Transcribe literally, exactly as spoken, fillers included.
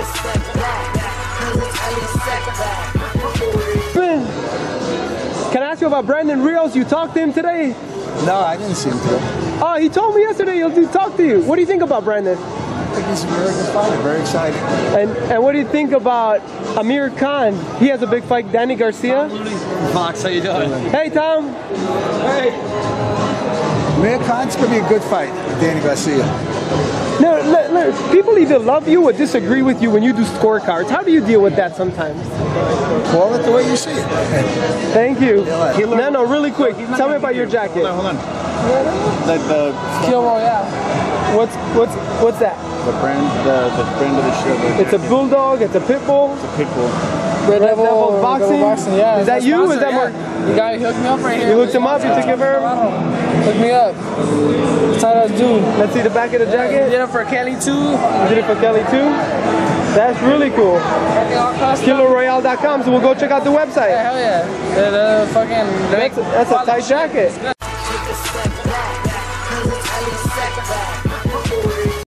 Can I ask you about Brandon Rios? You talked to him today? No, I didn't see him today. Oh, he told me yesterday he'll talk to you. What do you think about Brandon? I think he's a very good fighter, very exciting. And and what do you think about Amir Khan? He has a big fight, Danny Garcia. Fox, how you doing? Hey, Tom. Hey. Amir Khan's going to be a good fight with Danny Garcia. No, look, look, people either love you or disagree with you when you do scorecards. How do you deal with that sometimes? Call it the way you see it. Thank you. No, no, really quick. Tell me about your jacket. Hold on, hold on. The, the Kill Royale. What's what's what's that? The brand, the, the brand of the show. It's a bulldog. It's a pit bull. It's a pit bull. Red, Red Devil, Devil boxing. boxing. Yeah. Is that you? Sponsor, is that yeah. more? You guy hooked me up right here. You hooked him up. You took him for Hook me up. That's how I do. Let's see the back of the jacket. Yeah, you did it for Kelly too. You did it for Kelly too. That's really cool. Killer Royale dot com. So we'll go check out the website. Yeah, hell yeah. The, the fucking. That's a, that's a tight jacket.